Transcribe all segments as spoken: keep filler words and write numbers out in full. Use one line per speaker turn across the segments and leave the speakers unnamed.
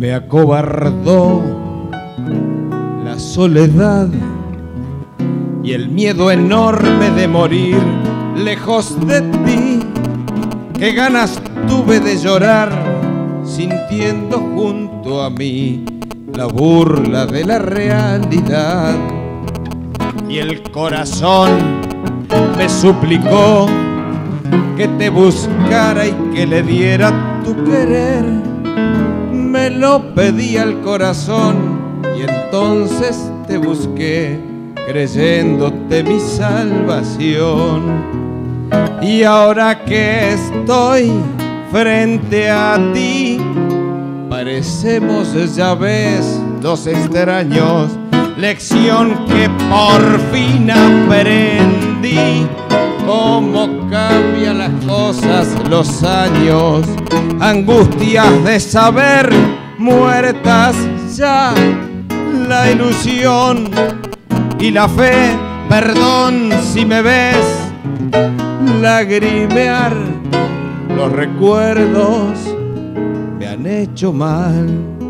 Me acobardó la soledad y el miedo enorme de morir lejos de ti. Qué ganas tuve de llorar sintiendo junto a mí la burla de la realidad. Y el corazón me suplicó que te buscara y que le diera tu querer. Me lo pedí al corazón y entonces te busqué, creyéndote mi salvación. Y ahora que estoy frente a ti, parecemos, ya ves, dos extraños. Lección que por fin aprendí, cómo cambian las cosas, los años, angustias de saber, muertas ya la ilusión y la fe. Perdón si me ves lagrimear, los recuerdos me han hecho mal.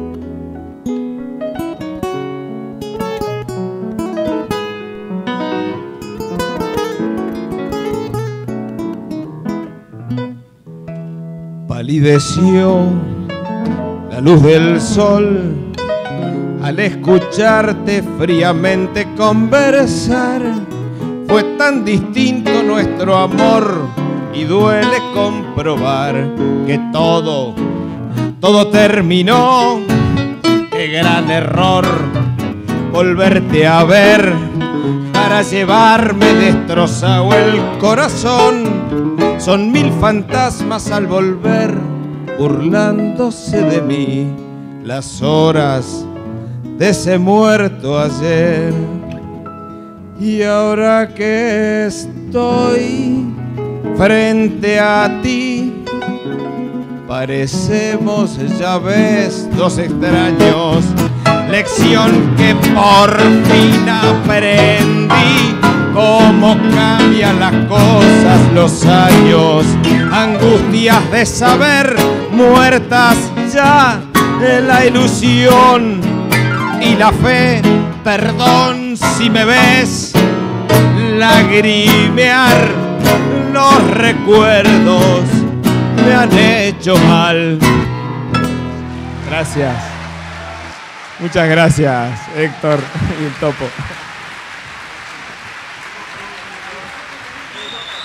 Palideció la luz del sol al escucharte fríamente conversar. Fue tan distinto nuestro amor y duele comprobar que todo, todo terminó. Qué gran error volverte a ver para llevarme destrozado el corazón. Son mil fantasmas al volver burlándose de mí, las horas de ese muerto ayer. Y ahora que estoy frente a ti, parecemos, ya ves, dos extraños. Lección que por fin aprendí, cómo cambian las cosas, los años, angustias de saber, muertas ya de la ilusión y la fe. Perdón si me ves lagrimear, los recuerdos me han hecho mal. Gracias. Muchas gracias, Héctor y el Topo.